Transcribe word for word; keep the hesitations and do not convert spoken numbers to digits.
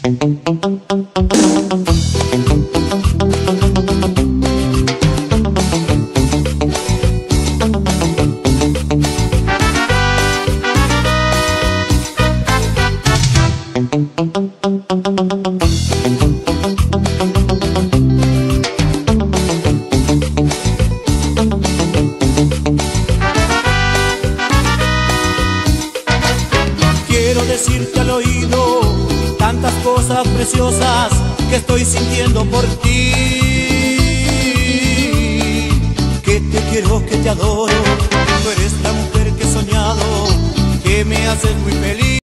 Quiero decirte al oído tantas cosas preciosas que estoy sintiendo por ti. Que te quiero, que te adoro, tú eres la mujer que he soñado, que me haces muy feliz.